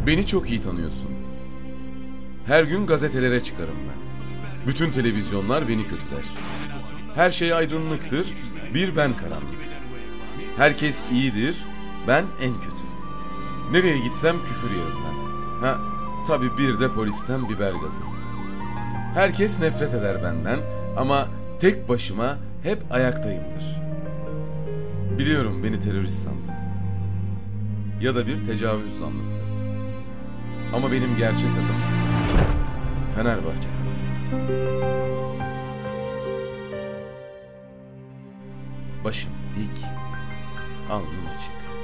Beni çok iyi tanıyorsun. Her gün gazetelere çıkarım ben. Bütün televizyonlar beni kötüler. Her şey aydınlıktır, bir ben karanlık. Herkes iyidir, ben en kötü. Nereye gitsem küfür yerim ben. Ha, tabii bir de polisten biber gazı. Herkes nefret eder benden ama tek başıma hep ayaktayımdır. Biliyorum beni terörist sandın. Ya da bir tecavüz zanlısı. Ama benim gerçek adım Fenerbahçe taraftarı. Başım dik, alnım açık.